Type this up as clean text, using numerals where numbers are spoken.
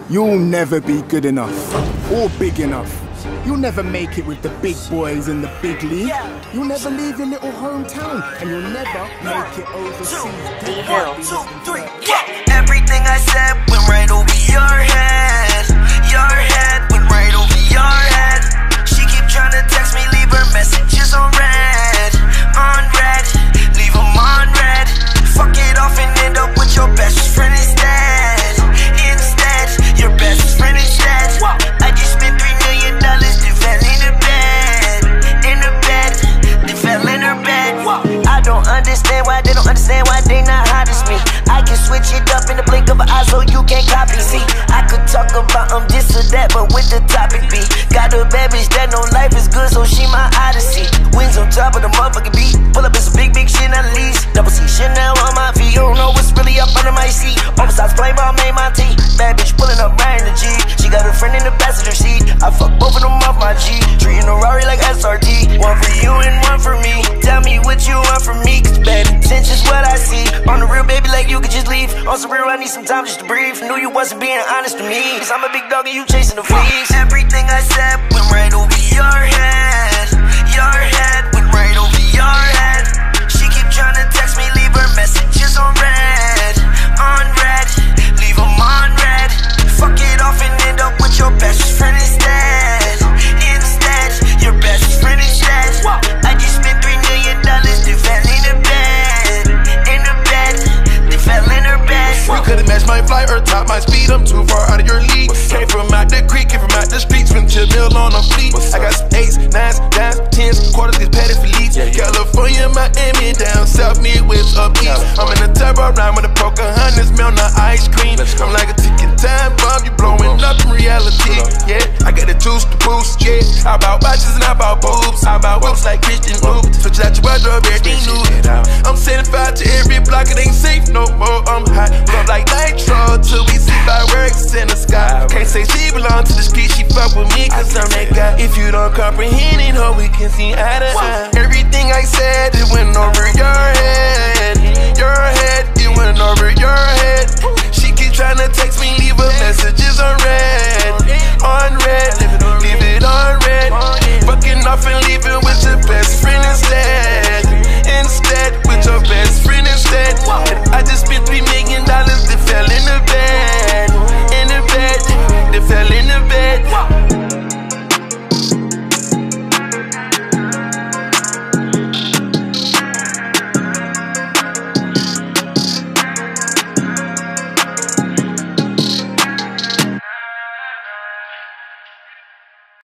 You'll never be good enough or big enough. You'll never make it with the big boys in the big league. You'll never leave your little hometown, and you'll never make it overseas. 1, 2, 3, yeah. Everything I said went right over your head. Your head went right over your head. She keep trying to text me, leave her messages on red. On red, leave them on red. Fuck it off and end up with your best friend instead. Instead, your best friend instead. I just spent $3 million, they fell in the bed. In the bed, they fell in her bed. I don't understand why they don't understand why they not hot as me. I can switch it up in the blink of an eye so you can't copy. See, I could talk about this or that, but with the topic be got a bad bitch that know life is good, so she my odyssey. Wings on top of the motherfucking beat. Pull up in some big shit, not least. Double C Chanel on my feet. You don't know what's really up under my seat. Oversized play ball made my tea. Bad bitch pulling up right in the G. She got a friend in the passenger seat. I fuck both of them off my G. Treating a Rari like SRT. One for you and one for me. Tell me what you want from me, cause bad intentions what I see. On the real, baby, like you could just leave. On some real, I need some time just to breathe. Knew you wasn't being honest to me, cause I'm a big dog and you chasing the fleas. Everything I said went right over your head. Your head went right over your head. She keep trying to text me, leave her messages on red. On red, leave them on red. Fuck it off and end up with your best friend instead. Instead, your best friend instead. I just spent $3 million, they fell in the bed. In the bed, they fell in her bed. We couldn't match my flight or top my speed, I'm too far out of your league. Came from out the creek, came from out the streets, spent your bill on a fleet. I got some 8s, 9s, 10s, 10s, quarters get paid for leads. California, Miami, down south, Midwest, up east. I'm in a turbo ride with a Pocahontas, milk, not ice cream. I'm like a ticking time bomb, you blowing up in reality. Yeah, I got the juice to boost, yeah. I bought watches and I bought boobs. I bought whoops like Christian Luke. Switch out your wardrobe, everything new. I'm setting fire to every block, it ain't safe no more. I'm hot, love like nitro till we see fireworks in the sky. Can't say she belong to the street, she fuck with me cause I'm that guy. If you don't comprehend it, ho, we can see eye to eye. Everything I said, it went over your head. Your head, it went over your head. She keep trying to text me,